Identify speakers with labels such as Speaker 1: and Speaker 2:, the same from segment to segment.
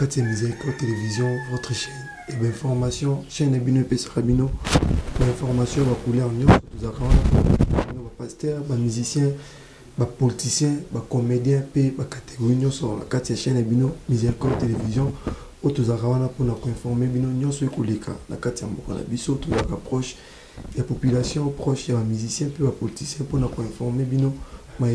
Speaker 1: Katia Miséricorde Télévision, votre chaîne. Et bien, information, chaîne Ebino et Sarabino. L'information va couler en news. Nous avons pasteur, musicien, politicien, comédien, et catégorie sur la Katia chaîne Ebino Miséricorde Télévision. Nous avons pour nous informer Bino Nyon sur Kuleka. La Katia Mbokana Biso, tout le proche. La population proche, il y a un musicien, puis un politicien pour nous informer Bino. La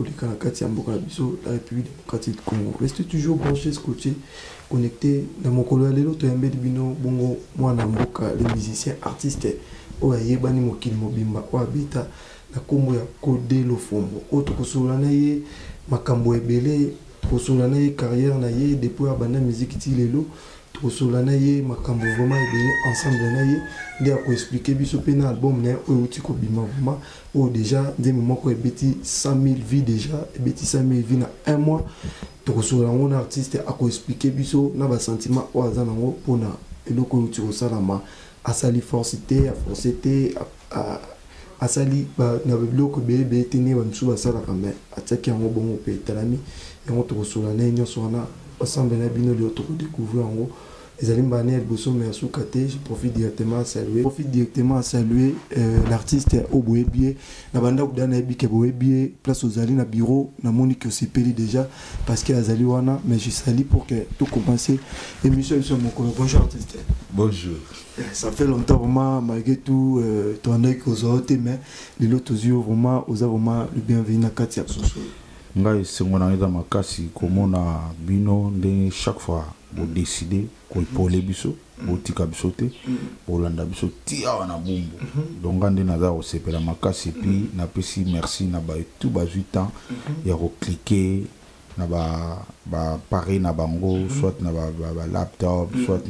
Speaker 1: République démocratique du Congo. Restez toujours branchés, scotchés, connectés. Dans mon collègue, l'autre est Bino, Bongo, moi, Namboka, les musiciens, artistes, Oaye, Bani Mokil Mobimba, Oabita, la Combo ya Codé, le Fombo. Autre Kosolanaye, Makambo Ebele, Kosolanaye, carrière Naye, depuis Abana musique Tilelo, Kosolanaye, Makambo vraiment Ebele, ensemble Naye, il a expliqué biso pena album né o utiko bima vraiment o déjà des moments ko ebeti 100 000 vies déjà ebeti 100 000 vies na un mois to sola on artiste a ko expliquer biso na ba sentiment o azana ngo pona eloko utiko salama asali forcité a forcité a sali ba na biloko bebe tene ba msuba sala kame ataki ngo bongo pe talami ngo to sola na nyo sona ensemble na bino le to découvrir ngo. Les Alimbanais, je profite directement à saluer l'artiste Oboebie. La bande Oboebie, place aux Alines à bureau, na Monique Osipeli déjà, parce qu'il y a Azali Wana, mais je salue pour que tout commence. Émission sur mon collègue. Bonjour artiste.
Speaker 2: Bonjour.
Speaker 1: Ça fait longtemps vraiment, malgré tout, ton œil aux autres, mais les autres yeux vraiment, aux vraiment le bienvenu à Katia Soso.
Speaker 2: Ngai sengona ida makasi komona bino de chaque fois vous décider ko ipole biso botika biso te bolanda biso tia wana bumbu donc ngande naza ko sepela makasi puis na pesi merci na ba tout ba 8 ans ya ko cliquer na ba pare na bango soit na ba laptop soit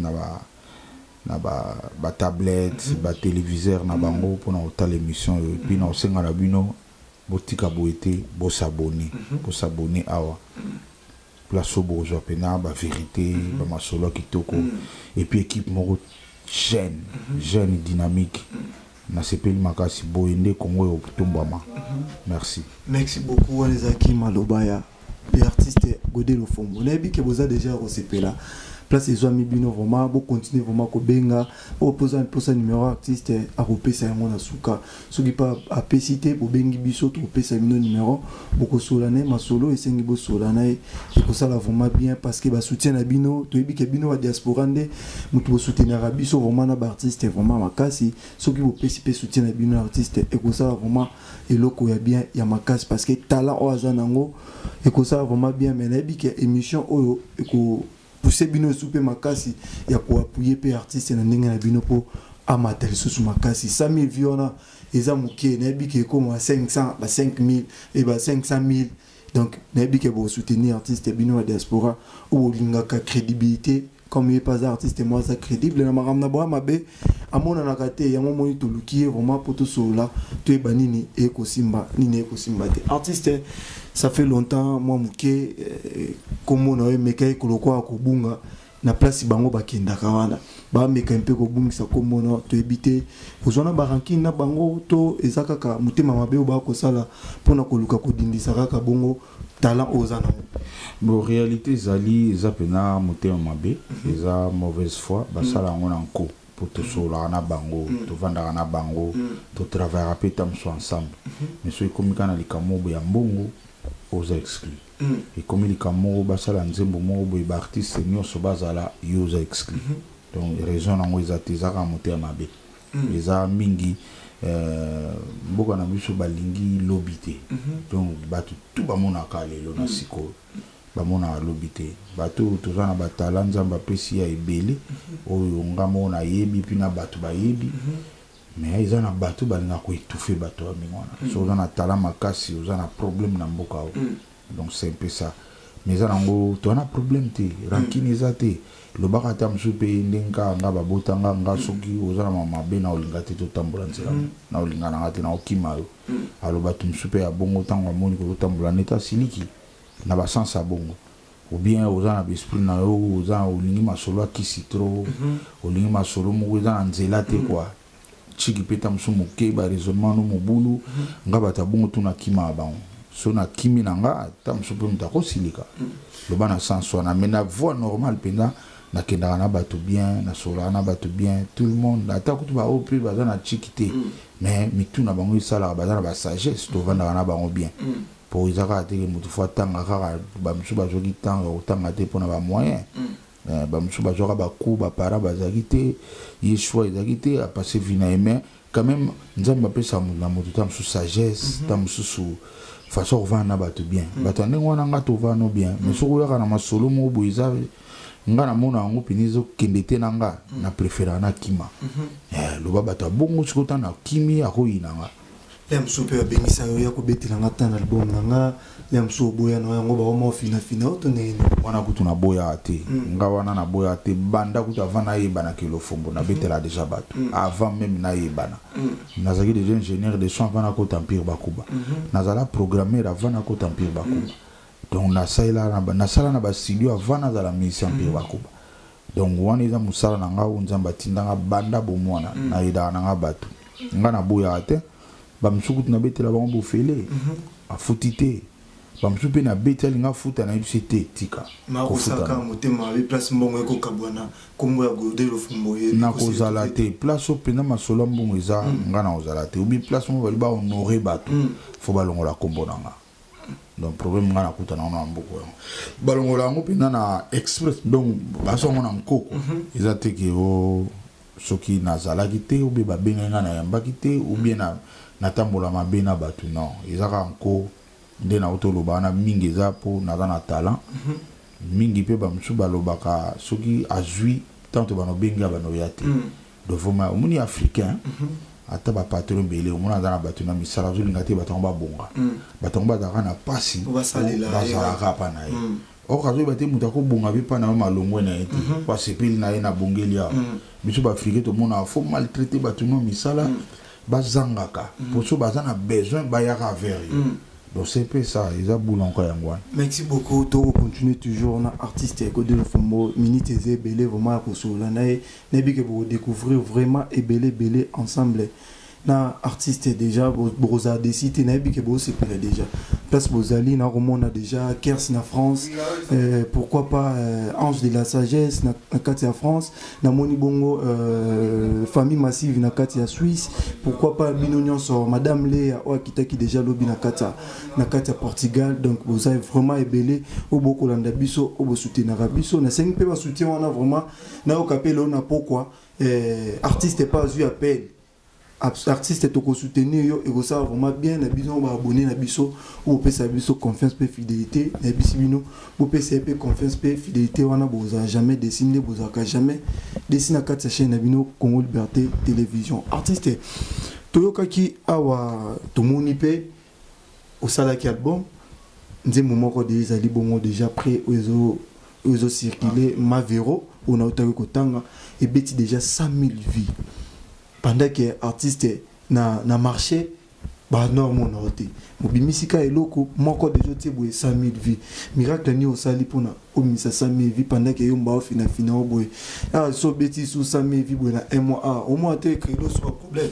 Speaker 2: na ba tablette ba téléviseur na bango pour na hôtel émission puis na senga la bino botika boete bo s'abonner awa place au bourgeois pena ba vérité ba masolo kitoko et puis équipe moko jeune dynamique na sepeli makasi boende Congo au Tumbama. Merci
Speaker 1: beaucoup les Aki Malobaya les artistes Godé le Fombo na bi ke boza déjà au sepela place les amis bino vraiment bo continuer vraiment ko benga o poser un numéro artiste a repesa yango na suka soki pa a pesité bo bengi biso to pesa bino numéro boko solane masolo esengi bo solana e ko sala vraiment bien parce que ba soutien na bino to yebi ke bino wa diaspora nde mutu bo soutenir biso vraiment na ba artiste vraiment makasi soki bo pesi pe soutien na bino artiste e ko sala vraiment eloko ya bien ya makasi parce que talent o azanango e ko sala vraiment bien mais na yebi ke émission oyo e ko pousser bino souper makasi ya ko appuyer pe artiste na ndenge na bino po amatel sous makasi 100 000 viona eza mukie na bike comme 500 ba 5000 et ba 500 000 donc na bike bo soutenir artiste bino la diaspora ou linga ka crédibilité comme il pas artiste moi ça crédible na maramna bo mabe amona na kate ya mo to lukie vraiment poto sola to e banini e ko simba nini e ko simba te artiste ça fait longtemps moi muke comme on a mekai koloko akobunga na place bango bakenda kawana ba mekai mpe kobungisa comme on to ebité ozona ba ranking na bango to ezaka ka mutema mabe ba ko sala pona koluka kodindisa kaka bongo talent ozana
Speaker 2: bon réalité zali zapena mutema mabe eza mauvaise foi ba sala ngona nko pour te sola na bango to vanda na bango to travailler pe tam so ensemble mais so ikomika na likamobo ya mbongo aux exclus et comme il kamo basala nzembo mo bo ba artiste nyonso bazala yoza exclus donc raison nango ezatezaka moté mabe eza mingi mboka na biso balingi lobité donc batu tout ba mona kalelo na siko ba mona lobité batu tozana batala nzamba pesi ya ebele oyo ngamo na yebi pina batu ba yebi mais ils ont un bateau balinga ko étouffer bateau amingwana so on a talent makasi on a problème na mboka donc c'est un peu ça mais ça nango to na problème te rankini zate lo baka tam soupe ndenga nga babotanga nga soki ozana mama be na olinga te to tambola nzela na olinga na ngate na okima alo batum soupe ya bongo tango moni ko tambola neta siliki na ba sens a bongo ou bien ozana esprit na yo ozana olingi masolo ki citro olingi masolo mo ozana nzela te quoi chiki peta msumu ke ba raisonnement no mobulu nga bata bongo tuna kima bango so na kimi nanga ta msupe mutako silika loba na sens wana mais na voix normale penda na kendaka na bato bien na sola na bato bien tout le monde ata kutu ba au plus baza na chikité mais mitu na bango isala baza na ba sagesse to vanda na bango bien pour izaka te mutu fois tanga kaka ba msu bazoki tanga otanga te pona ba moyen ba msu bazoka ba coup ba para bazaki te yeshua ezaki te a passer vina mais quand même nzamba pesa na mutu tam sous sagesse tam sous façon vanda bato bien bato ndenge wana ngato vanda bien mais soko yaka na masolo mo boiza nga na mona ngo pinizo kendete nanga na préféra na kima loba bato bongo sikota na kimi akoyina nga
Speaker 1: lem super bengisa yo ya ko betela ngata na album nanga lem so boya no yango ba mo fina to ne
Speaker 2: wana kutu na boya ate nga wana na boya ate banda kutu avant na yebana kilo fombo na betela déjà bato avant même na yebana nazaki déjà ingénieur de son avant na ko tampir bakuba nazala programmer avant na ko tampir bakuba donc na sala na ba studio avant na la mission tampir bakuba donc wana eza musala na nga unzamba tindanga banda bomwana na ida na nga bato nga na boya ate ba msukutu na betela bango bofele afutite ba msupe na betela nga futa na ibsete tika
Speaker 1: ko futa motema be place mbongo eko kabwana kombo ya gode lo fumbo ye
Speaker 2: na ko zalate place opena masolo mbongo eza nga na ozalate ubi place mo bali ba honorer bato fo balongola kombo nanga donc problème nga na kuta na ona mboko balongola ngo pena na express donc basongo na nkoko eza teke o soki na zalaki te ubi ba benga nga na yambaki te ubi na tambola mabe na bato non ezaka nko nde na otoloba na mingi eza po naza na talent mingi pe bamsu balobaka soki azwi tanto banobenga banoya te dovoma omoni africain ata bapatron bele omona aza na bato na misala azolinga te batongo babonga batongo bazalaka na pasi bazalaka pa na ye or azoyeba te moto akobonga mpe mpa na yo malongwe na ye te po asepeli na ye na bongeli awa biso baafrikain tomona fo maltraite bato no misala bazangaka pour so bazana besoin bayaka vers donc c'est peu ça ils a boule encore yango.
Speaker 1: Merci beaucoup to continuer toujours na artiste Godé le Fombo minute et belé vraiment ko so la na bi que vous découvrir vraiment et belé ensemble na artiste déjà broza décidé na bi que vous c'est déjà place bozali na romona déjà Kers na France pourquoi pas Ange de la Sagesse na Katia France na Moni Bongo famille massive na Katia Suisse pourquoi pas Binonion sur Madame Léa Oakitaki déjà lobby na Katia Portugal donc vous avez vraiment ébélé au beaucoup landa biso au soutenir biso na 5 peu soutien on a vraiment na okapelo na pourquoi artiste pas eu appel artiste to ko soutenir yo et ça vraiment bien na biso ba abonner na biso ou pesa biso confiance pe fidélité na bisibino ou pesa pe confiance pe fidélité wana boza jamais dessiner boza jamais dessiner à cette chaîne na bino Congo Liberté Télévision artiste toyoka ki awa tomoni pe au salaki album nzembo moko des ali bongo déjà prêt aux circuler Mavero on a otaki kotanga et beti déjà 100 000 vies pendant que artiste na marché ba non mon noté mobimisika eloko moko déjà te boye 100 000 vies miracle ni osali pona omisa 100 000 vies pendant que yomba ofina boye so beti sous 100 000 vies boye na un mois au moins te créer d'autres problème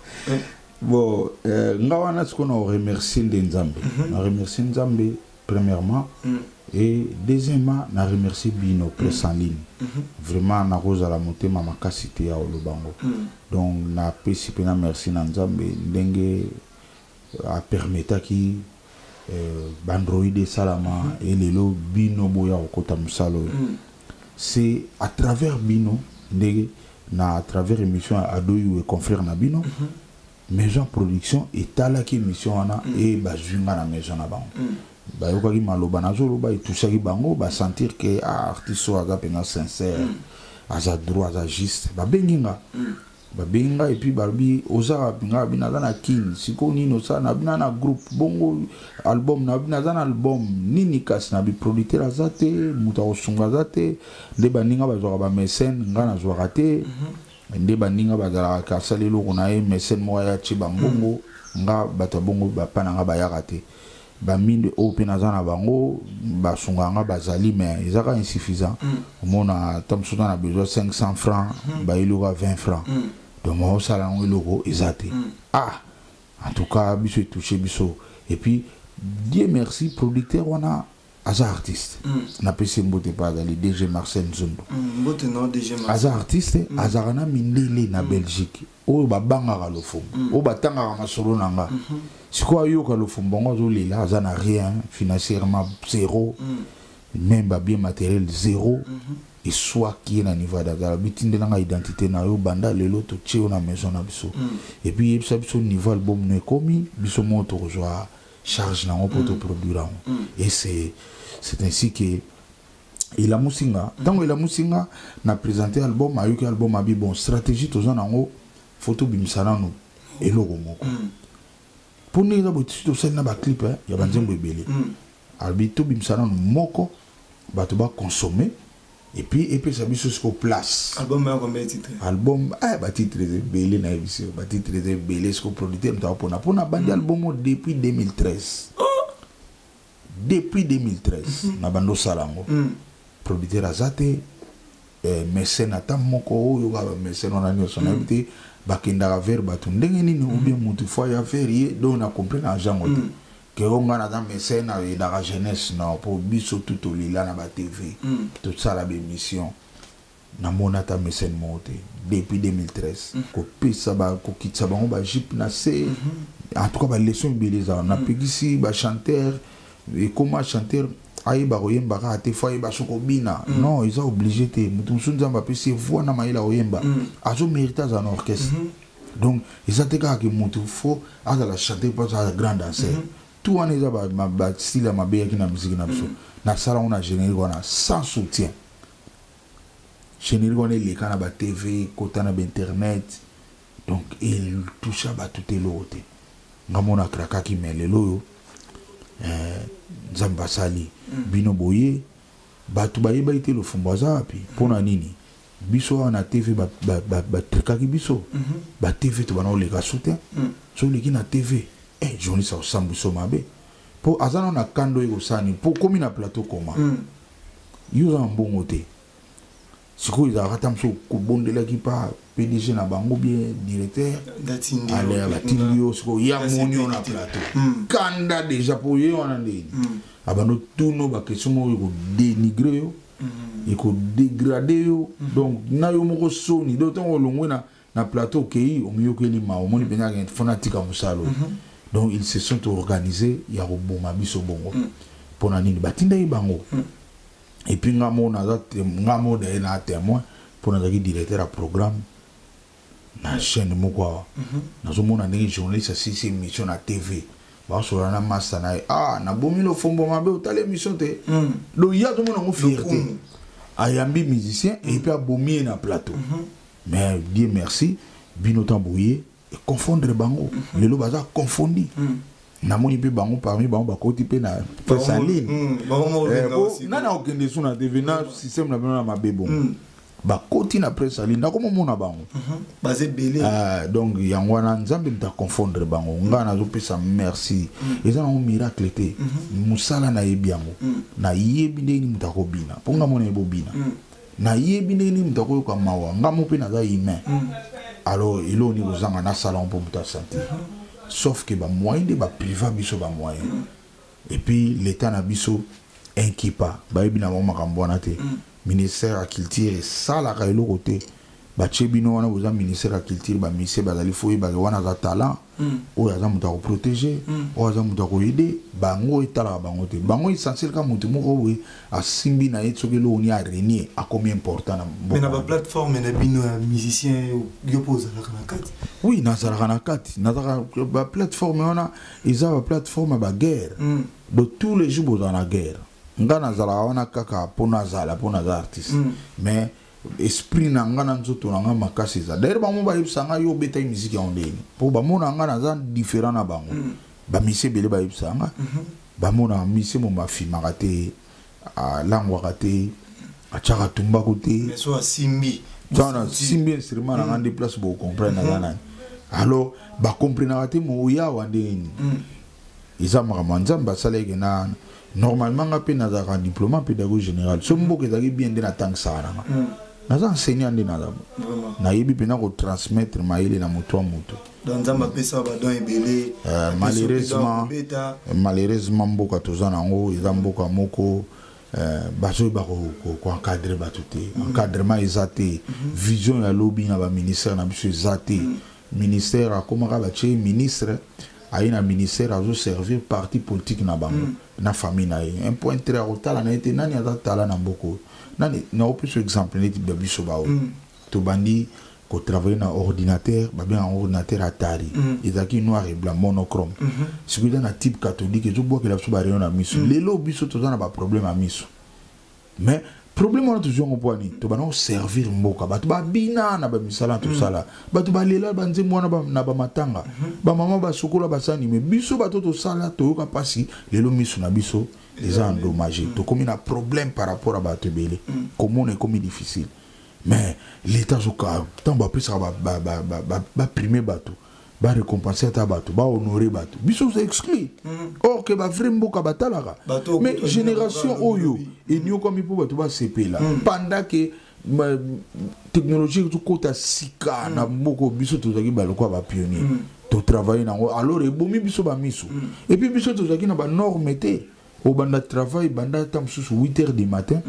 Speaker 2: bon nga wana ce qu'on a remercié Nzambe na remercier Nzambe premièrement et deuxièmement na remercier Bino presse en ligne vraiment na rosa la montée mama kasité ya olobango donc na pesipe na merci na Nzambe ndenge a permettre ki bandroid salama et lelo Bino boya okota musalo c'est à travers Bino ndenge na à travers émission Adoyu et confrère na Bino maison production et talaki émission wana et bazunga na maison na bango ba yokaki maloba na zoloba etusaki bango ba sentir que artiste aza penga sincère aza droit aza juste ba benginga et puis barbi oza pinga bina na kin siko nino sa na bina na groupe bongo album na bina na album nini kas na bi producteur azate muta osunga azate de baninga bazwa ba mécène ngana zwa raté nde baninga bazala ka salelo kuna e mécène mo ya chibambongo nga bato bongo ba pananga ba yakate ba minde open azana bango ba sunganga bazali mais ezaka insuffisant mona tamsuna na besoin 500 francs ba iluka 20 francs donc moi ça là on logo ezate en tout cas biso touché biso et puis Dieu merci producteur wana aza artiste na pesi mbote pa dali DG Marcel Nzondo
Speaker 1: mbote no DG Marcel
Speaker 2: aza artiste azarana mindele na Belgique oyo babangaka lofumu oyo batangaka masolo nanga sikoyo ayoka lofumu bango azolela aza na rien financièrement zéro même bien matériel zéro et soit qui est na niveau d'agara bitindelanga identité na yo banda lelo to tcheo na maison na biso et puis yebisa biso niveau album ne komi biso moto rejoa charge na pour te produire et c'est ainsi que il a musinga tango il a musinga na présenter album ayoki album abi bon stratégie to zana ngo photo bimisana no eloko moko pour ne ba to sel na ba clip ya banzembo ebele albi to bimisana no moko bato ba consommer et puis ça biso sur place
Speaker 1: album ya combien de titres
Speaker 2: album ba titres belé na biso ba titres belé ce producteur mta pona bandi album depuis 2013 depuis 2013 na bando salango producteur azate mécène ata moko yo ga mécène on a ni son invité bakenda vers batu ndenge nini ou bien mutu fo ya faire donc na comprendre argent ngote que on a dans mécène et dans la jeunesse non pour biso tout au lila na ba TV tout ça la émission na monata mécène monté depuis 2013 ko pesa ba ko kitsa bango ba jip na c'est en tout cas ba leçon beleza na pegisi ba chanteur et comment chanteur ayi ba oyemba ka te fa ba soko bina non ils ont obligé te mutu sunzamba pesi voix na maila oyemba azo mérite dans orchestre donc ils ont que mutu faut à la chanter pas à grand danseur tout on est ba style ma be na musique na biso na sala on a générique on a sans soutien générique on est les kana ba TV kota na internet donc il touche ba tout l'autre ngamona kraka ki melelo nzamba sali bino boye batu ba yeba ite lo fumbaza pi pona nini biso na TV ba trikaki biso ba TV to bana oleka soutien so leki na TV journaliste au sambu somabe pour azana na kando yo sani pour komi na plateau koma yo za mbongo te siko iza ratamso ko bondela ki pa PDG na bango bien directeur
Speaker 1: datindi
Speaker 2: ale batindio siko ya monio na plateau kanda déjà pour yo on ndeni abano tuno ba question mo ko dénigrer yo et ko dégrader yo donc na yo moko soni do ton olongwe na plateau kei o miyo keli ma o moni benya fanatika musalo donc ils se sont organisés ya roboma biso bongo pona nini batinda ibango et puis ngamo de na témoin pona zaki directeur à programme na chaîne moko na zo mona ndenge journaliste si émission na TV ba so na massa na na bomilo fombo mabe otale émission te do ya to mona ngo fierté ayambi musicien et puis abomi na plateau mais Dieu merci bino tambouye et confondre bango lelo baza confondi na moni pe bango parmi bango bakoti pe na saline na okende so na TV na système na bino na mabebo bakoti na presse saline na komo mona bango
Speaker 1: basé belé
Speaker 2: donc yango na nzambe mta confondre bango ngana zo pesa merci eza na miracle te musala na yebiango na yebi ndeni mtako bina ponga mona ebobina na yebi ndeni mtako ko mawa ngamo pe na za humain alors il on nous en a salon pour ta santé sauf que ba moyen de ba privé biso ba moyen et puis l'état na biso inquipa ba ebina mo makambo na te ministère à culture et ça la kailo côté ba chebino wana boza ministère à culture ba mise ba dali foi ba wana za talent o ya za muta ko protéger o za muta ko aider bango etala bango te bango essentiel ka mutu moko we a simbi na etsoke lo ni a renier a combien important na
Speaker 1: mais na ba plateforme na bino musicien yo pose la kanakati
Speaker 2: oui na za kanakati na ba plateforme wana isa ba plateforme ba guerre de tous les jours dans la guerre ngana za la wana kaka pona za artiste mais esprit na ngana nzoto na ngama makasi za d'ailleurs ba mo ba yipsanga yo beta musique ya ondeni pour ba mona ngana za différent na bango ba mise bele ba yipsanga ba mona mise mo ma filmaka te a langwa te a chaka tumba côté
Speaker 1: mais so simbi
Speaker 2: dans simbi instrument na ngande place pour comprendre na alors ba comprendre te mo ya wandeni isa maramanza basaleke na normalement ngape na za diplôme pédagogie général so mboke za bien de na tank sara naza enseignant nde naza nayebi mpena kotransmettre mayele na moto ya moto. Malheureusement mboka toza nango eza mboka moko bazoyeba koencadre bato te, encadrement eza te, vision ya lobi na baministère na biso eza te. Ministère akomaka batie ministre aye na ministère azoservir parti politique na bango na famille na ye. Un point très rotala na ete nani aza tala na mboko nani na opus exemple neti biso bao to bandi ko travailler na ordinateur ba bien ordinateur Atari ezaki noir et blanc monochrome sikuza na type catholique ezo que la biso ba réunion na miso lelo biso toza na ba problème à miso mais problème on toujours ngopani to bana servir mboka bato ba bina na ba misala to sala bato ba lela ba nzembo na ba matanga ba mama ba sokola ba sani mais biso bato to sala to ka pasi lelo miso na biso les endommagés to comme un problème par rapport à bato belé comment on est comme difficile mais l'état zoka tant ba pesa ba primer bato ba récompenser ta bato ba honorer bato biso c'est exclu or que ba vrai mboka batalaka mais génération oyo et nous comme pour bato ba CP là pendant que technologie tout kota sika na mboko biso tozaki ba lokwa ba pionnier to travailler nango alors e bomi biso ba miso et puis biso tozaki na ba norme té au banda travail banda tam sous 8h du matin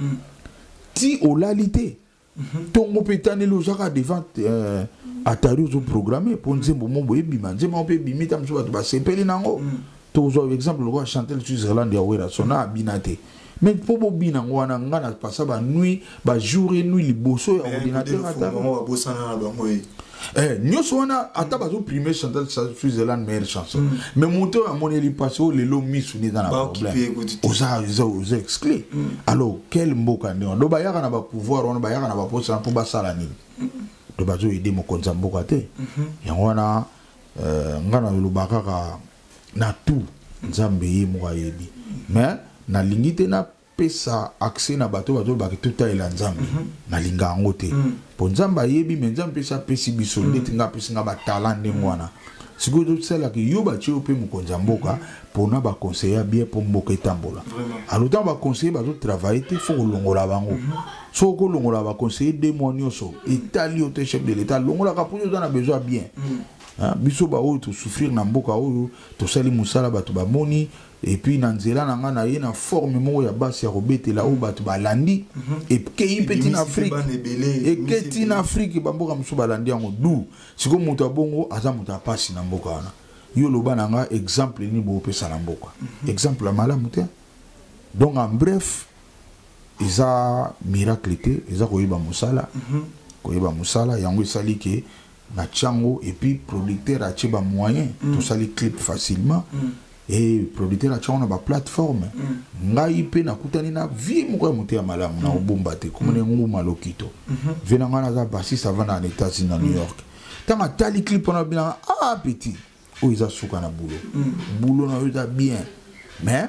Speaker 2: ti au lalité tongo petane lo zaka devant Atari zo programmé pour nzembo mombo ebima nzembo pe bimita mso bato ba sepeli nango to zo exemple lo chanter sur Irlande ya wera sona binate mais pour bobina ngwana ngana passa ba nuit ba jour et nuit liboso ya ordinateur ata ba bosana na bango nyoso wana ata bazo primer chanter sur Irlande meilleure chanson mais monto a moni li passe le lo misu ni dans la problème oza exclu alors quel mboka ndi ndo ba yaka na ba pouvoir wana ba yaka na ba posa pour ba sala ni to bazo aider mo konza mboka te yango wana ngana lobaka ka na tout nzambe ye mo ayebi mais na lingite na pesa accès na bato bato ba tout ela nzambe na linga ngote po nzamba yebi mais nzambe pesa pesi biso ndeti nga pesi nga ba talent de mwana siko to sala ki yo ba chi ope mo konza mboka po na ba conseiller bien pour mboka etambola alors tant ba conseiller ba to travailler te faut longola bango so ko longola ba conseiller 2 mois nyoso etali au chef de l'état longola ka pour yo na besoin bien biso ba o to souffrir na mboka o to sali musala bato ba moni et puis nanzela nanga na ye na forme mo ya basi ya robete la o bato ba landi et kei petit na Afrique et keti na Afrique ba mboka muso ba landi yango du siko moto abongo aza moto apasi na mboka wana yo loba nanga exemple ni bo pesa na mboka exemple la malamu te donc en bref isa miracle te isa koyeba musala yango esali ke na chango et puis producteur a tcheba moyen to sali clip facilement et producteur a tchona ba plateforme ngai pe na kutani na vie moko mote ya malamu na obomba te comme ne nguma lokito vena ngana za basi ça va na États-Unis na New York tama tali clip on a bien petit o isa suka na boulot na yo bien mais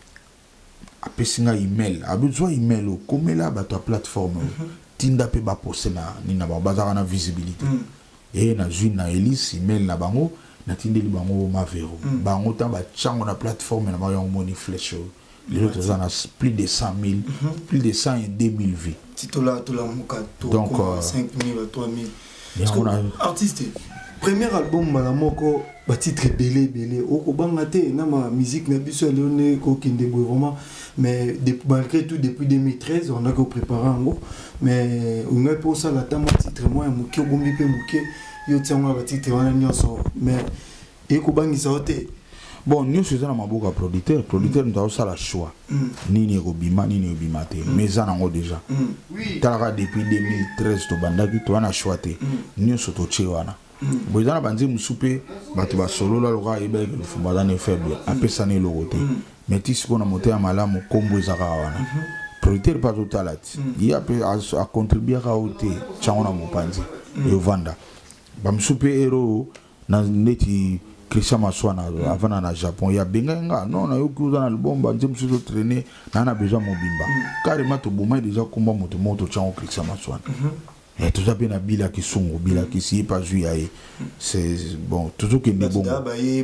Speaker 2: apesinga email a besoin email o komela ba ta plateforme tinda pe ba poster na ni na ba bazaka na visibilité et na jui na Elise email na bango na tindeli bango mavero bango ta ba chango na plateforme na ba yo moni flèche les autres en a plus de 100 000 plus de 100 et 2000 vies
Speaker 1: titola muka to
Speaker 2: donc
Speaker 1: 5 000 3 000 artiste premier album malamoko ba titre belé o banga te na ma musique na biso leone ko kinde vraiment mais malgré tout depuis 2013 on a que préparé en gros mais on a pour ça la tama titre moi muki obombi pe muki yo tsanga ba titre wana nyonso mais e ko bangisa ote
Speaker 2: bon nous faisons na maboka producteur nous ça la choix nini ko bima te mais ça nango déjà oui talaka depuis 2013 to bandaki to wana choix te nous soto chewana boyana banzi musupe bato ba solo la loka ebe le fumba na faible apesa ne logote mais tisi kona moté ya malamu kombo ezaka wana producteur pas totalat il a a contribuer à ote changona mopanzi et vanda ba musupe hero na neti Christian Maswana avant na Japon ya benga non na yokuza na album banzi musuzo traîner na besoin mobimba carrément to boma déjà komba moto chango Christian Maswana. Et tout ça bien à Bila qui sont Bila qui s'y pas joué c'est bon toujours que des bons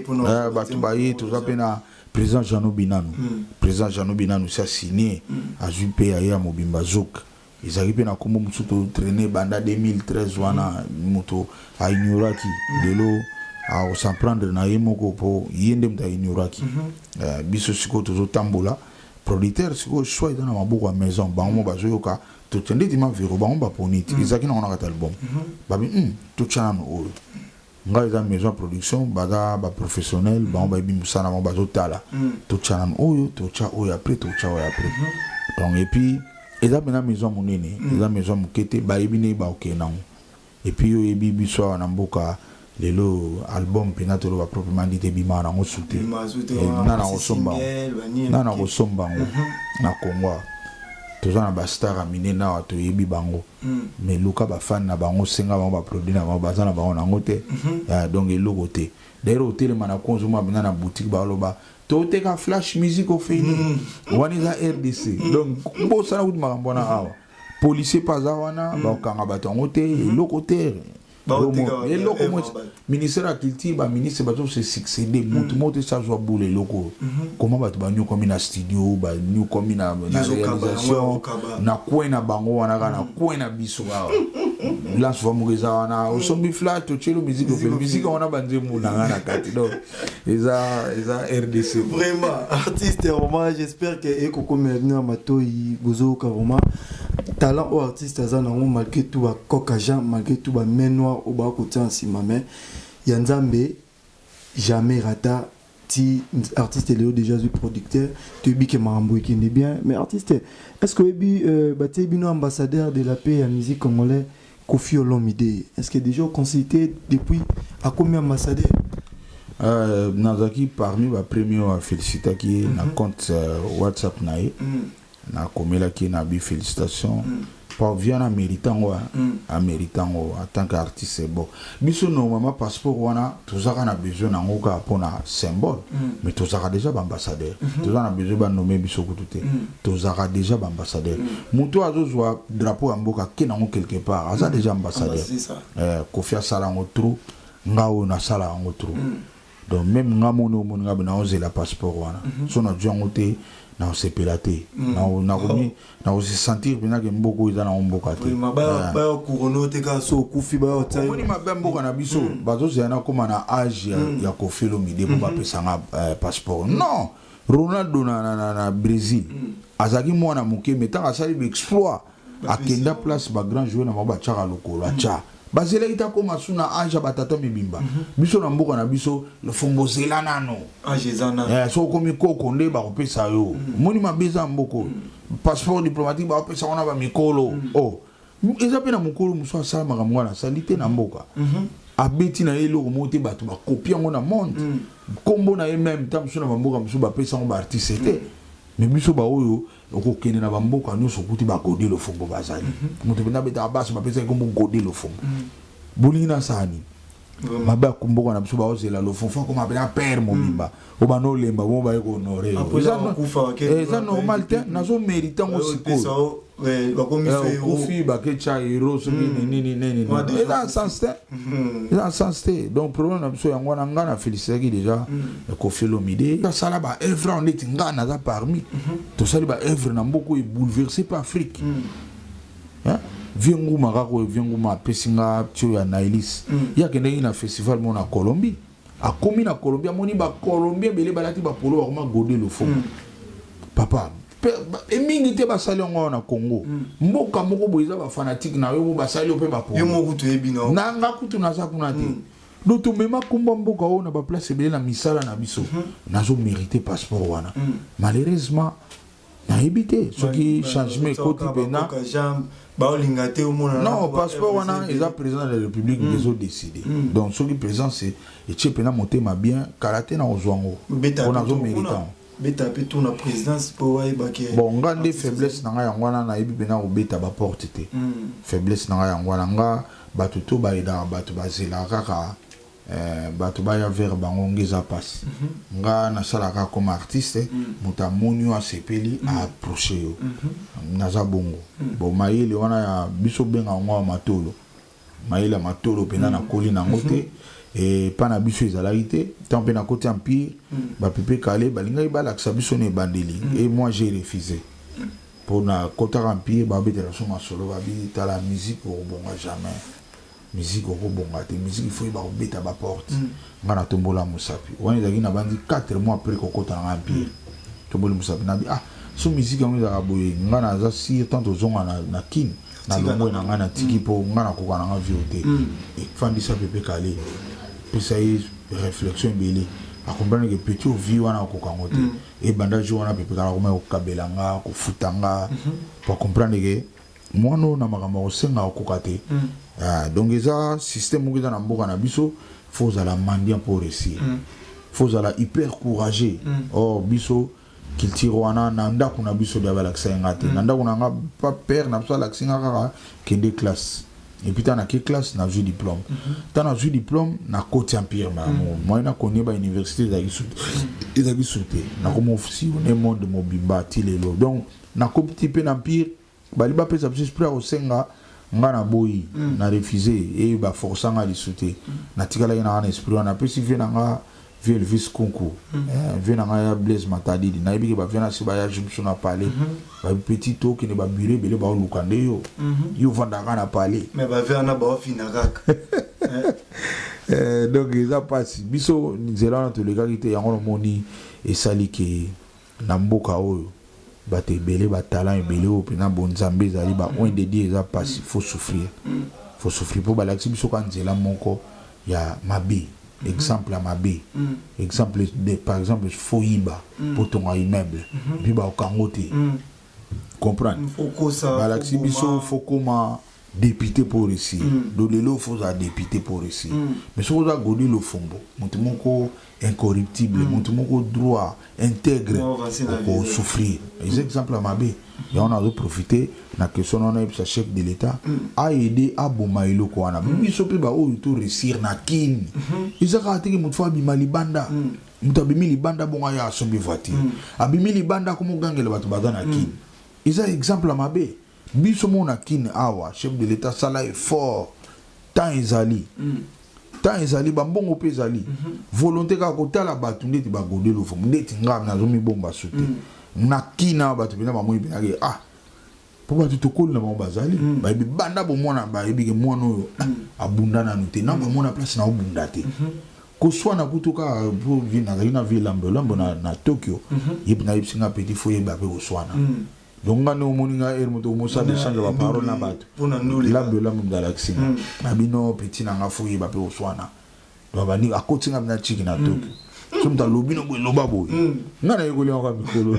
Speaker 2: tout ça bien à président Jean Binanu président Jean Binanu s'est signé à Juppé à Mobimba Zouk ils arrivent na kombo musu to traîner banda 2013 wana moto a ignoraki de l'eau à s'en prendre na yemoko po yende mta ignoraki biso siko tozo tambola producteur siko choix dans maboko à maison bango bazoyoka to tende dima vero bango ba poniti izaki na ona album babi to chana o nga eza maison production baza ba professionnel bango ba bi musana bango bazotala to chana oyo to cha oyo après to cha oyo après donc et puis eza bena maison monene eza maison mokete ba yebine ba okenango et puis yo yebi biso na mboka lelo album penato ba proprement dit bima na ngosute na na osomba na na osomba na Congo tozana ba star amine na wato yebi bango mais luka ba fan na bango senga bango ba produit na bango bazana bango na ngote donc eloko te d'ailleurs hôtel mana konzuma bina na boutique ba loba to te ka flash music au fini wani za RDC donc mbo sana kuti makambo na awa policier paza wana ba kanga batongo te eloko te eloko mo ministère de la culture ba ministre bato se succéder moto ça joie boule eloko comment bato ba new comme na studio ba new comme na réalisation na kwena bango wana kana kwena biso awa là souvent mugeza wana osombi flat to chelo musique au musique wana banze mu na ngana kati donc eza RDC
Speaker 1: vraiment artiste vraiment j'espère que ekoko maintenant matoi gozo ka vraiment talent ou artiste azana ngo malgré tout ba cocajan malgré tout ba menoir au bas côté en cima mais Yanzambe jamais rata ti artiste Léo déjà du producteur tu dis que Marambo qui est bien mais artiste est-ce que ebi baté bino ambassadeur de la paix en musique congolais Kofi Olomide est-ce que déjà consulté depuis à combien ambassadeur
Speaker 2: Nazaki parmi les premiers à féliciter qui na compte WhatsApp nae na komela qui na bi félicitations par vient à méritant en tant qu'artiste c'est bon biso normalement passeport wana tozaka na besoin na ngoka pona symbole mais tozaka déjà ambassadeur tozaka na besoin ba nommer biso kututé tozaka déjà ambassadeur muto azozwa drapeau amboka ke nango quelque part aza déjà ambassadeur Kofi asala ngo trop ngao na sala ngo trop donc même ngamo no mon ngabo na ozela passeport wana so na djongote na sepelate na aussi sentir bien que mboko eza na mboka te
Speaker 1: ba couronne te ka so kufi ba otsa
Speaker 2: moni mabe mboka na biso bazo zena koma na âge ya Kofi Olomide pour ba pesa nga passeport non Ronaldo na Brésil azaki mwana moke meta asali exploit akenda place ba grand joueur na ba chaka lokolo acha bazela ita koma suna anja batata mibimba biso na mboka na biso le fombo zela nano
Speaker 1: ajezana
Speaker 2: so komi koko nde ba kopesa yo moni mabeza mboko passeport diplomatique ba kopesa wana ba mikolo eza pe na mukolo muso asala makambo na salite na mboka abeti na eloko mote bato ba kopia ngo na monde kombo na même temps muso na mboka muso ba pesa ngo ba artiste te mais biso ba oyo okokende na bamboka nyonso kuti bakode lo fombo bazali moto pena beta baso bapesa kombo kode lo fombo bolina sani maba kumboka na biso ba ozela lo fombo comme apena père mobimba obano lemba bo ba ko honorer ça normal te nazo mériter ngo siko Kofi bakecha hero so nini et dans sens te donc problème na biso yango na ngana féliciter qui déjà Kofi Olomide ça sala ba œuvre on est ngana za parmi to sala ba œuvre na mboko e bouleversé par Afrique hein viengu makako viengu ma pesinga tio ya Nailis ya kende na festival mona Colombie a komi na Colombie moni ba Colombie bele balati ba polo ba godé le fond papa et mingi te basali ngo na Congo mboka moko boiza ba fanatique na yo basali pe ba po
Speaker 1: yo moko to ebino
Speaker 2: na nga kutu na za kuna te do to mema kumba mboka o na ba place bele na misala na biso nazo mériter passeport wana malheureusement na ebité ce qui changement côté pena
Speaker 1: ba olingate o mona
Speaker 2: non passeport wana est la président de la République des autres décidé donc ce qui présent c'est et tu pena monter ma bien karaté na ozwango on a zo méritant
Speaker 1: beta pe tout na présidence pour wa ibake
Speaker 2: bon ngande faiblesse na nga ngwana na ibi bena obeta ba porte te faiblesse na nga ngwana nga batu to ba ida batu bazela kaka batu ba ya vers bango ngeza passe nga na sala ka comme artiste muta monyo a sepeli a approcher yo na za bongo bon maile wana ya biso benga ngwa matolo maile matolo pena na koli na ngote et pas na biso ezalite tant pe na côté empire ba pépé calé balinga ibala que ça biso ne bandeli et moi j'ai refusé pour na kota empire babi de la son solo babi ta la musique au bon jamais musique au bon te musique il faut ba beta ba porte ngana tombola musapi wani dagi na bandi 4 mois après ko kota na empire tombola musapi na bi ah so musique on za boye ngana za si tant zonga na kin na longo na ngana tiki po ngana ko kana nga vioté et fandi sa pepe kale puis ça y réflexion belé a comprendre que petit au vie wana ko kangote et bandage wana pepe kala ko ma ko kabelanga ko futanga pour comprendre que moi non na makamba ko senga ko kate donc ça système ko na mboka na biso faut à la mendiant pour réussir faut à la hyper courageux or biso culture wana nanda kuna biso de balakisa ngate nanda kuna nga pas père na biso balakisa nga que des classes et puis t'as quelle classe na vu diplôme t'as vu diplôme na côté empire moi na connais ba université d'agi sauté na comme officier on est monde mobimba tilelo donc na petit peu empire bali ba pesa plus près au senga nga na boyi na refuser et ba forçant à li sauter na tikala ina na esprit on a peu si vient nga vieux Elvis Concours vient nga Blaise Matadi na ibi ba vient na si ba ya jumso na parler ba petit to qui ne ba buré belé ba lukande yo vanda na parler
Speaker 1: mais ba vient na ba finakak
Speaker 2: donc ça passe biso nzela na to le qualité ya ngono moni et sali ke na mboka oyo ba te belé ba talent belé o pena bon nzambe zali ba on de dire ça passe faut souffrir pour ba la biso kan nzela moko ya mabe exemple à Mabé exemple de par exemple Foyiba pour ton immeuble puis ba okangote comprendre Galaxy biso faut comment député pour ici do lelo faut à député pour ici mais so za godi lo fombo mutu moko incorruptible mutu moko droit intègre pour souffrir les exemples à Mabé et on a de profiter na question on a eu chef de l'état a aider à Bomailo ko ana biso pe ba o to réussir na kin izaka tiki mutu fa bi malibanda mutu bi milibanda bonga ya sombi voiture abi milibanda ko mo gangela batu bazana kin isa exemple à Mabé biso mona kin awa chef de l'état sala fort tant ezali ba mbongo pe ezali volonté ka ko tala batu ndeti ba godelo fo ndeti ngam na zomi bomba sute na kina batu bina ba moyi bina ah po batu to kol na bomba zali ba bi banda bo mona ba bi ke mona oyo abunda na nute na ba mona place na obunda te ko soit na kutuka pour vina na ville lambo na Tokyo yibna yibsinga petit foyer ba pe ko swana donc ngane omoninga ermoto mosa de changer ba parole na bato la bela mu galaxy abino petit na ngafuyi ba pe oswana do ba ni akotinga na chiki na Tokyo somta lobino bo loba boy ngana yekoli ngaka mikolo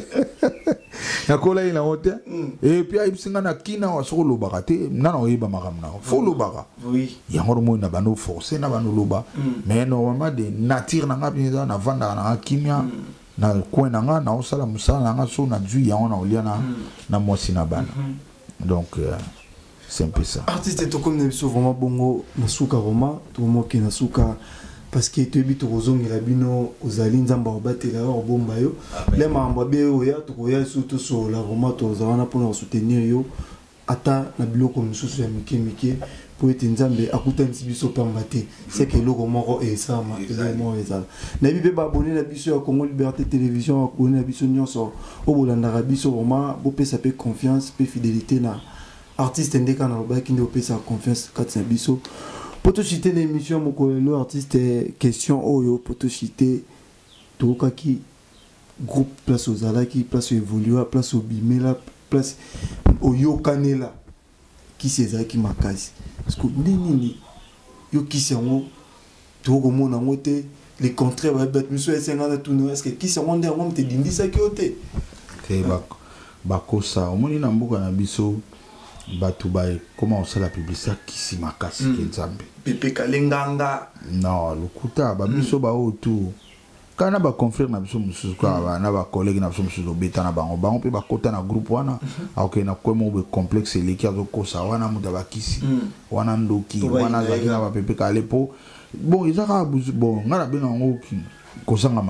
Speaker 2: yakola ina hote et puis ibsinga na kina wa solo loba te nana oyeba makamna fo loba
Speaker 1: oui
Speaker 2: ya ngoro na bano forcer na bano loba mais normalement de nature na ngapinza na vanda na kimia na coin nga na osala musala nga so na dju ya ona oliana na mosi na bana donc c'est un peu ça
Speaker 1: artiste to comme nebiso vraiment bongo na suka vraiment to mo ke na suka parce que to bito kozongela bino ozali nzamba obatela o bomba yo le mamba be oya to koya surtout so la vraiment to zawana pour soutenir yo ata na biloko misusu ya mike pour être nzambe akutanisi biso pamba te c'est que loko moko esama mo ezala na bibe ba abonné na biso ya Congo Liberté Télévision abonné na biso nyonso o bolandaka biso vraiment bo pesa pe confiance pe fidélité na artiste ndeka na ba kinde o pesa confiance katsa biso poto citer l'émission moko le artiste question oyo poto citer to kaki groupe place ozala ki place évoluer place obimela place oyo kanela qui c'est qui makasi parce que nini yo qui c'est ngo to ko mona ngote les contraires va bet monsieur esengana tout no est-ce que qui c'est ngo ngo te dindisa ki ote
Speaker 2: te bakosa omoni na mboka na biso batu ba comment on sait la publicité qui si makasi ki nzambe
Speaker 1: pepe kalenganga
Speaker 2: non lokuta ba biso ba autour kana ba confrère na biso mususu kwa na ba collègue na biso mususu beta na bango pe ba kota na groupe wana okay na kwa mo be complexe leki azo kosa wana muta bakisi wana ndoki wana zaki na ba pepe kalepo bon izaka bon ngala bena ngoki kozanga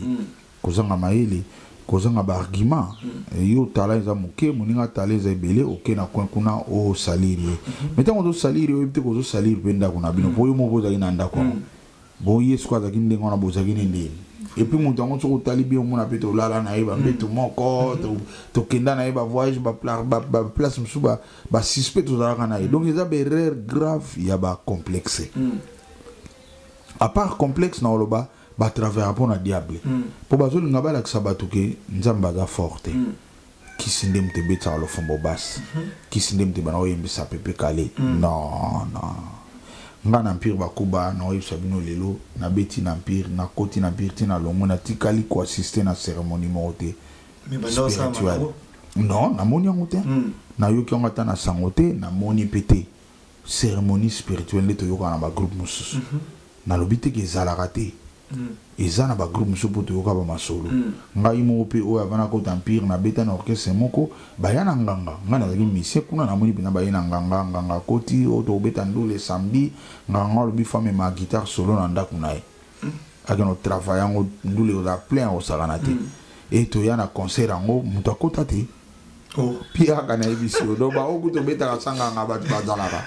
Speaker 2: mayele kozanga ba argument yo tala za muke muninga tala za ebele okay na kwa kuna o saliri metango do saliri o ebite ko zo saliri penda kuna bino po yo mo boza ina ndako bon yesu kwa za kinde ngona boza kinde ndeni et puis mon temps sur talibi on a peut là na iba tout mon corps to kenda na iba voyage ba place msuba ba suspect to za na donc ils a des erreurs graves il y a ba complexe à part complexe na oloba ba travers pour na diable pour bazoli ngaba la sabatu ke nzamba ga forte qui sindem te beta lo fombo bas qui sindem te bana oyembisa pepe kale non nga na empire bakuba na oyebisa bino lelo na beti na empire na koti na empire tina longo na tikali ko assister na cérémonie morte spirituelle non na moni yango te na yoki yango ata na sango te na moni pete cérémonie spirituelle nde toyoka na bagroupe mosusu na lobi te ke ezalaka te eza na bagroupe mosusu mpo toyoka bamasolo ngai moko mpe oyo avana kota empire na beta na orchestre moko baya na nganga ngai nazalaki misien kuna namoni mpena baye na nganga koti oyo tokobeta ndule samedi nganga alobi fa mema guitare solo na ndako na ye ake no travail yango ndule oza plein akosakana te e toya na concert yango moto akota te pi aka na yebisi yo donc baoku tobetaka sanganga bato bazalaka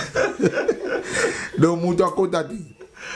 Speaker 2: donc moto akota te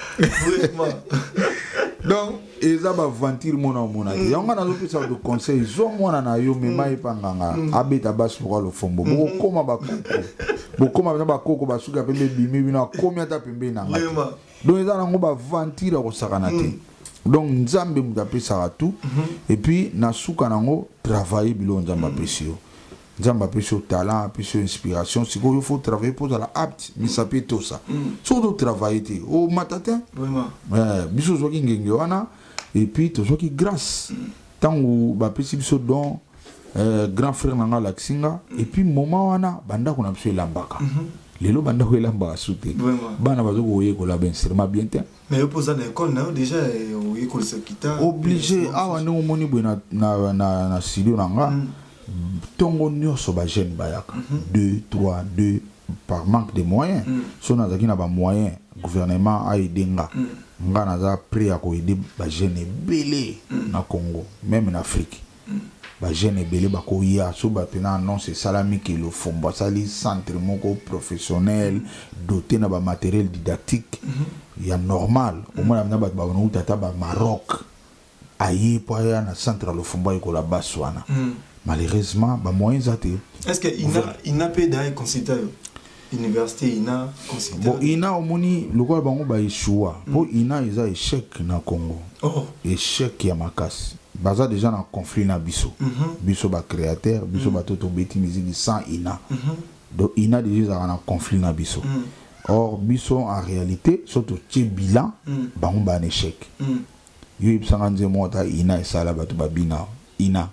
Speaker 2: donc eza ba ventir mona mona te yanga na zopesa de conseil zo mona na yo mema epanganga abeta bas pour le fombo bokoma bokoma ba koko basuka pembe bimi bino akomi ata pembe na ngati donc eza nango ba ventir ko sakana te donc nzambe mutapesa tout et puis na suka nango travailler bilo nzamba pesio nzamba pesio talent pesio inspiration c'est qu'il faut travailler pour la apte mais ça peut tout ça surtout travailler au matin vraiment biso zoki ngenge wana et puis to zoki grâce tango ba pesi biso don grand frère nanga Laxinga et puis moment wana banda ko na biso elambaka lelo banda ko elamba soute bana bazoko oye ko la ben sûrement bien te
Speaker 1: mais opposant l'école na déjà oye ko se kita
Speaker 2: obligé awa no moni bo na studio nanga tongo nyonso ba jeune bayaka 2 3 2 par manque de moyens so na zaki na ba moyens gouvernement a aidé nga na za prêt à ko aider ba jeune belé na Congo même en Afrique ba jeune belé ba ko ya so ba pena non c'est salami que le fomba sali centre moko professionnel doté na ba matériel didactique ya normal au moins na ba no tata ba Maroc ayi po ya na centre le fomba ko la baswana malheureusement ba moyens até
Speaker 1: est-ce que ina peut d'ailleurs considérer université ina considérer
Speaker 2: bon ina omoni lokwa bango ba échouer pour ina isa échec na Congo échec ya makasi baza déjà na conflit na biso biso ba créateur biso ba toto beti musique sans ina donc ina déjà na conflit na biso or biso en réalité surtout ti bilan bango ba échec yo ibsanga nzemo ta ina esala bato babina ina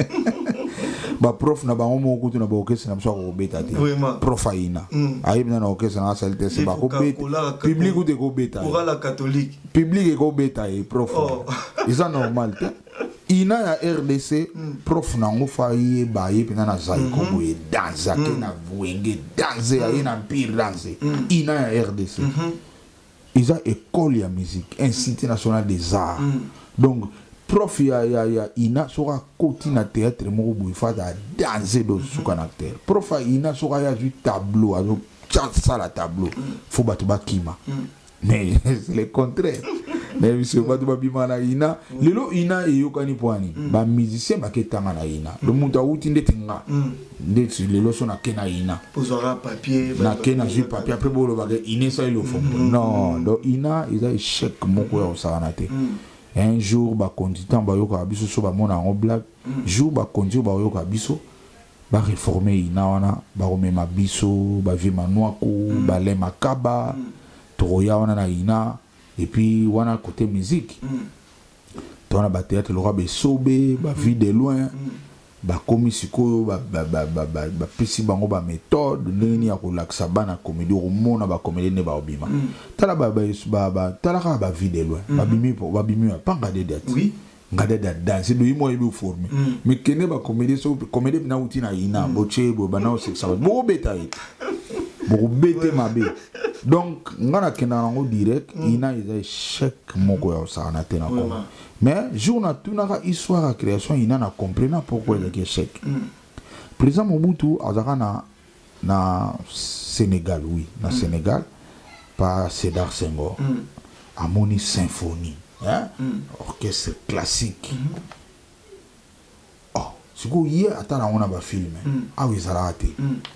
Speaker 2: ba prof na bango moko tu na ba orchestre na biso ko beta te prof ina ayib na orchestre na salte se ba ko beta public ou de ko beta
Speaker 1: pour la catholique
Speaker 2: public ko beta et prof isa normal te ina ya RDC prof na ngo fa ye ba ye pena na zai ko boye danza ke na vuenge danze ya na pire danze ina ya RDC isa école ya musique institut national des arts donc prof ya ina soka koti na théâtre moko boye fa da danser do suka na acteur prof ina soka ya du tableau azo ça la tableau faut battre bakima mais c'est le contraire mais monsieur battre babima na ina lelo ina e yokani poani ba musicien baketanga na ina le monde a uti ndeti nga ndeti lelo so na kena ina
Speaker 1: posera papier
Speaker 2: na kena ju papier après bolo ba ina ça il faut non donc ina il a échec moko ya osana te un jour ba conduitant ba yoka biso so ba mona en blague jour ba conduire ba yoka biso ba réformer ina wana ba remema biso ba vima noako ba le makaba troya wana na ina et puis wana côté musique tona ba théâtre le roi besobe ba vie de loin ba komisiko ba pesi bango ba méthode nini ya ko laksa bana comédie au mona ba comédie ne ba obima tala ba tala ka ba vie de loin ba bimi pas regarder date oui regarder date danser do imo ebe formé mais kene ba comédie so comédie na uti na ina boche bo bana o sexa bo beta it bo bete mabe donc ngana kena ngo direct ina is échec moko ya sa na tena ko mais jour na tunaka histoire à création ina na comprendre pourquoi il y a échec président Mobutu azaka na Sénégal oui na Sénégal par Sédar Senghor amoni symphonie hein? Orchestre classique. Oh, c'est quoi hier attends on a ba film. Ah oui ça l'a raté.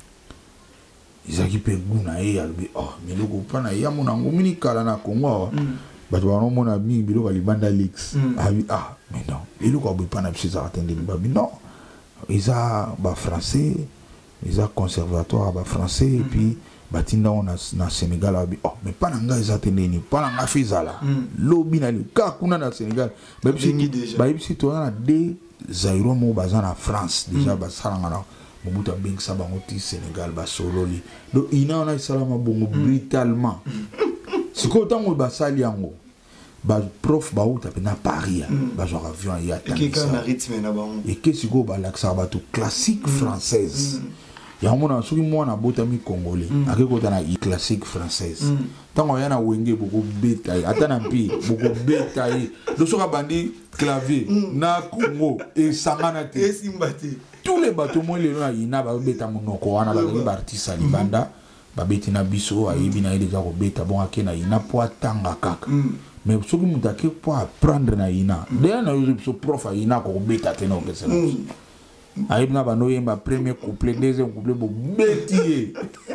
Speaker 2: Izaki pe guna e albi oh mais le groupe na ya mona ngomini kala na Congo. Ba to no mona mi bilo ka libanda leaks. Ah mais non, il ko ba pa na pisa atteindre ba non. Ils a ba français, ils a conservatoire ba français et puis batinda on a na Sénégal abi oh mais pas nanga ils atteindre ni pas nanga fizala. Lobi na le ka kuna na Sénégal. Ba si to na de Zaïro mo baza na France déjà ba salanga na Mobutu Beng Sabangoti Sénégal ba sololi. Donc ina on a salama bongo brutalement. C'est quoi tant ba sali yango. Ba prof ba uta pe na Paris ba genre avion ya ta.
Speaker 1: Et que na rythme na bango.
Speaker 2: Et que si go ba l'accent ba tout classique française. Ya mona soki mwana botami congolais akekota na classique française. Tango ya na wenge beaucoup beta ata na mpi beaucoup beta do soka bandi clavier na Congo et sangana te.
Speaker 1: Et simbati.
Speaker 2: Tous les bateaux moi les na ina ba beta monoko wana ba artiste alibanda ba beti na biso ayibi na déjà ko beta bon akena ina po tanga kaka. Mais ce qui m'a dit pour apprendre na ina d'ailleurs na yo prof ina ko beta teno que c'est aïe na bano yemba premier couplet deuxième couplet bo bêtier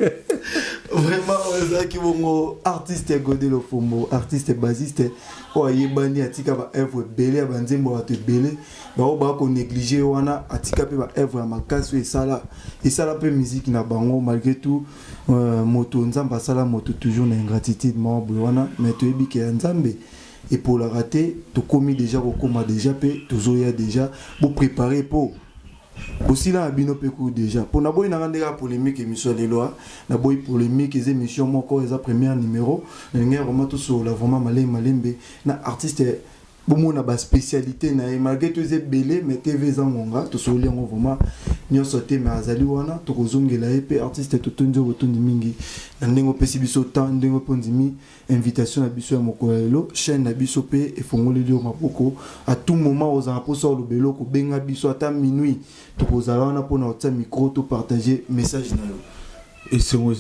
Speaker 1: vraiment on qui bon artiste Godé Lofombo artiste basiste o yebani atika ba œuvre belé banzembo ba te belé ba ko négliger wana atika pe ba œuvre ya makaso et ça pe musique na bango malgré tout moto nzamba sala moto toujours na ingratitude mo wana mais to yebi ke nzambe et pour la rater to commis déjà ko koma déjà pe tozoya déjà pour préparer pour aussi là bino peku déjà pour na boy na ngandeka polémique émission de loi na boy polémique les émissions moko eza premier numéro ngé vraiment tout sur la vraiment malembe na artiste bomo na ba spécialité na malgré tout c'est belé mais TV zangonga to so liango vraiment nyo sauté mais azali wana to kozongela ep artiste to tonjo botondi mingi na ndengo pesi biso temps ndengo pondimi invitation na biso ya mokolelo chaîne na biso pe e fongoli dio maboko à tout moment aux imposants le belo ko benga biso ata minuit to kozala wana pona otsa micro to partager message na yo.
Speaker 2: Et c'est moi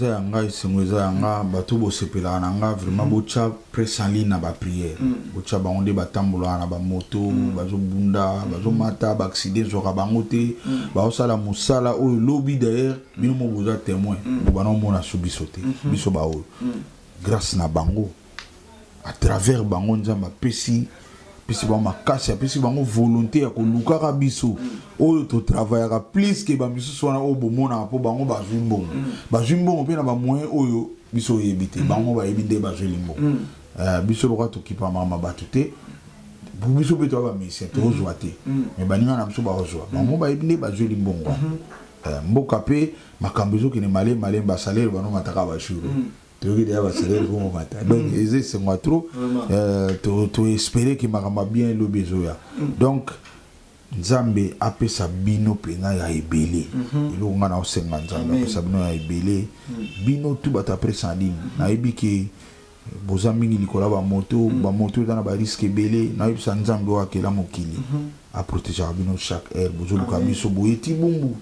Speaker 2: ça bato bo sepela nanga vraiment bocha presse en ligne na ba prière bocha ba onde ba tambola na ba moto bazo bunda bazo mata ba accident zo ka bangote ba osala musala o lobby d'ailleurs bino mo boza témoin bo bana mo na subisote biso ba o grâce na bango à travers bango nzamba pesi ba makasi pesi bango volonté ya ko lukaka biso o to travaillera plus que ba biso sona o bomona po bango ba jumbo pe na ba moyen oyo biso yebite bango ba yebinde ba jelimbo biso lokwa to kipa mama batute bu biso pe to ba mission to zoate mais baninga na biso ba ozwa bango ba yebinde ba jelimbo mboka pe makambizo ki ne malé ba salaire bano mataka ba shuru donc c'est moi trop to espérer que makamba bien le besoin donc nzambe apesa bino pena ya ebele ilonga na osenga nzambe apesa bino ya ebele bino tu bata presa ligne na yebi ke boza mingi likola ba moto na ba risque ebele na yebisa nzambe wa kela mokili a protéger bino chaque heure bozoluka biso boyeti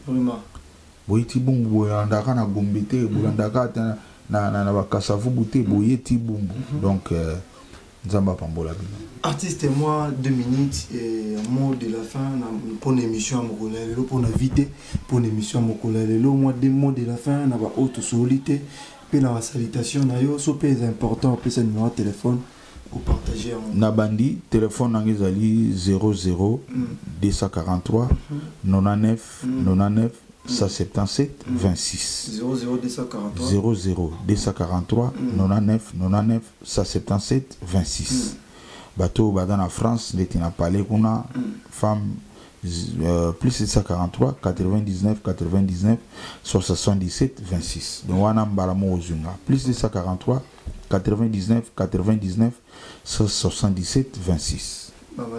Speaker 2: bumbu boyandaka na gombete bolandaka na bakasavu bouté boyeti bumbu donc nzamba pambola bino
Speaker 1: artiste moi 2 minutes et mot de la fin pour l'émission mokolelo pour inviter pour l'émission mokolelo moi 2 mots de la fin na ba haute solité pe na salutation na yo so pe important pe ce numéro de téléphone pour partager
Speaker 2: na bandi téléphone ngezali 00 243 99 99 177 26 00 243 99 99 177 26 bateau badana France n'était parlé qu'on a femme plus 243 99 99 77 26 donc on a mbalamo ozunga plus 243 99 99 77 26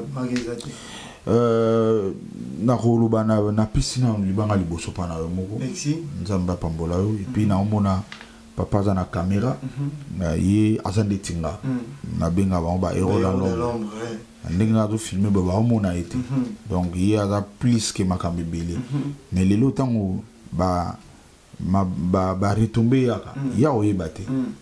Speaker 2: na roloba na piscine libanga liboso pa na moko nzamba pambola yo et puis na omona papa za na caméra na ye azande tinga na benga ba héros dans l'ombre ndenge na zo filmer ba omona été donc ye aza plus que makambe belé mais lelo tango ba retomber yaka ya oyeba te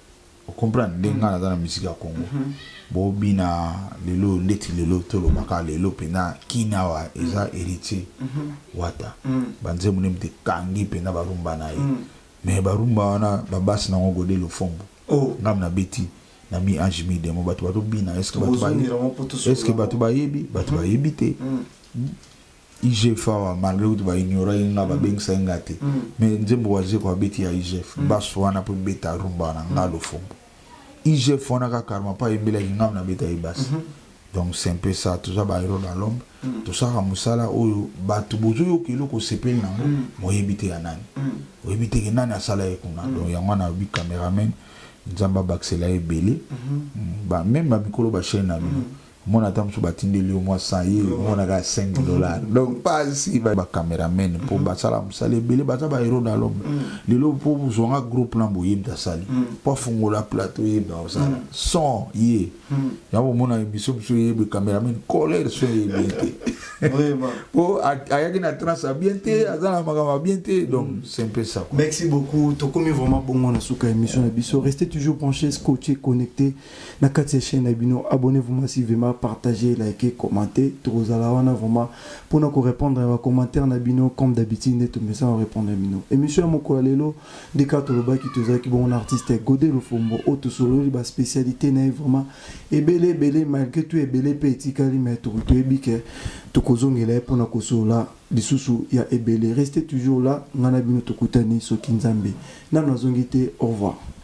Speaker 2: comprendre ndengana dans la musique à Congo bobina lelo ndeti lelo tolo baka lelo pena kinawa eza héritier wata banze munem te kangi pena barumba na ye mais barumba wana babasi na ngode lo fombo ngam na beti na mi anjimi de mo batu bina est-ce que batu ba yebi te IGF malgré que tu vas ignorer na ba beng sengate mais nzembo waje ko beti ya IGF baso wana po beta rumba na ngalo fombo IGF on a carrément pas aimé les gens na beta ibas donc c'est un peu ça tout ça ba hero dans l'ombre tout ça ka musala o batu bozo yo kilo ko sepel na mo yebite ya nani o yebite ke nani asala e kuna donc ya ngwana bi cameraman nzamba baxela ebele ba même ba mikolo ba chaîne na bino mon attend sur batindeli au mois ça y est on a $5 donc pas ici ba cameraman pour basala musala ebele ba ba hero dans l'ombre lelo pour vous un gros plan boye mta sali pas fungola plateau y ba ça son y ya bo mona émission sur y cameraman colère sur y
Speaker 1: vraiment
Speaker 2: pour ayaki na trans bienté azala magama bienté donc c'est un peu ça quoi.
Speaker 1: Merci beaucoup to comme vraiment bon on a souka émission na biso restez toujours branchés scotché connecté na quatre chaîne na bino abonnez-vous massivement partagez likez commentez tozala wana vraiment pour nous répondre à commentaires na bino comme d'habitude net mais on répondre à bino émission moko lelo de katoloba qui tozaki bon artiste Godé Lofombo auto solo ba spécialité na vraiment ebele malgré tout ebele petit kali mais to ebike to kozongela pour na kosola lisusu ya ebele restez toujours là ngana bino to kutani soki nzambe na nazongite au revoir.